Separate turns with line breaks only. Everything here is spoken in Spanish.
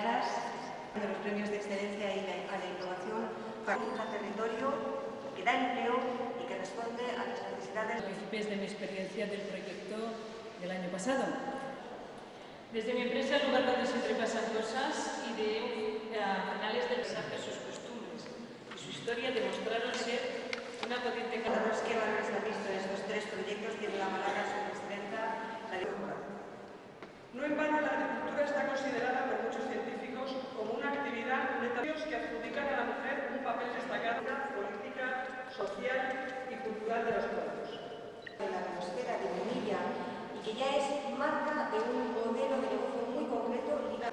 claras de los premios de excelencia y a la innovación para un territorio que da empleo y que responde a las necesidades.
Participé de mi experiencia del proyecto del año pasado.
Desde mi empresa, el lugar donde siempre pasan cosas, ideé a finales del mensaje sus costumbres y su historia demostraron ser una potente
Los que valores han visto en estos tres proyectos tienen la palabra su presidenta, la directora.
No en vano la agricultura está considerada por muchos científicos como una actividad netamente que adjudican a la mujer un papel destacado en la política, social y cultural de los pueblos.
De la biosfera de Munilla y que ya es marca de un modelo de negocio muy concreto ligado